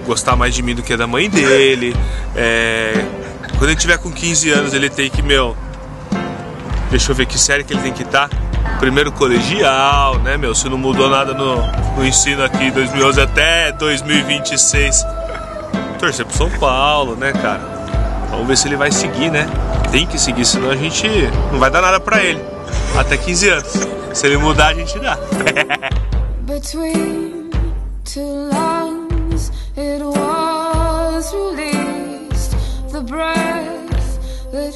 gostar mais de mim do que da mãe dele. Quando ele tiver com 15 anos, ele tem que, deixa eu ver que série que ele tem que estar. Primeiro colegial, né, se não mudou nada no ensino aqui, 2011 até 2026. Torcer pro São Paulo, né, cara? Vamos ver se ele vai seguir, né? Tem que seguir, senão a gente não vai dar nada pra ele. Até 15 anos. Se ele mudar, a gente dá. Between two lungs, it was released, the breath that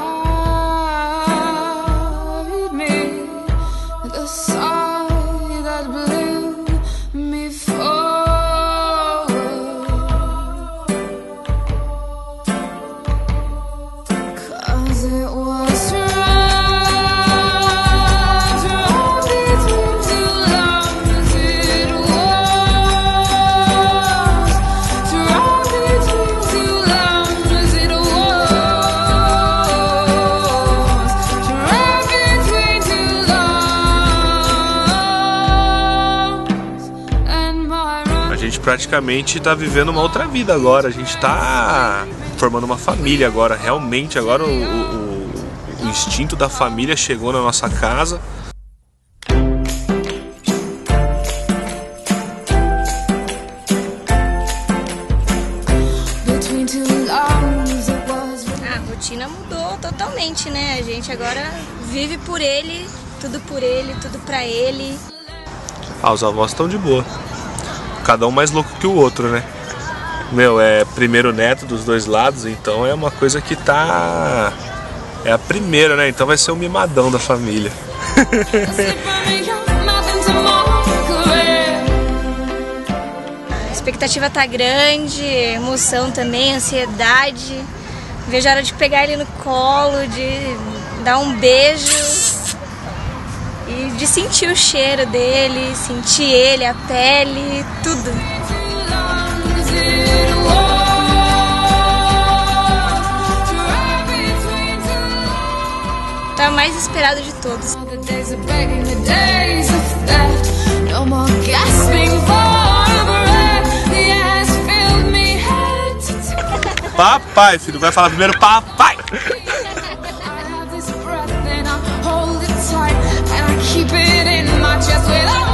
carried me, the sigh that blew me forward, 'cause it was praticamente tá vivendo uma outra vida agora. A gente tá formando uma família agora. Realmente agora o instinto da família chegou na nossa casa. A rotina mudou totalmente, né? A gente agora vive por ele, tudo pra ele. Os avós estão de boa. Cada um mais louco que o outro, né? É primeiro neto dos dois lados, então é uma coisa que tá... É a primeira, né? Então vai ser o mimadão da família. A expectativa tá grande, emoção também, ansiedade. Vejo a hora de pegar ele no colo, de dar um beijo. E de sentir o cheiro dele, sentir ele, a pele, tudo. Tá o mais esperado de todos. Papai, filho, vai falar primeiro papai. Keep it in my chest without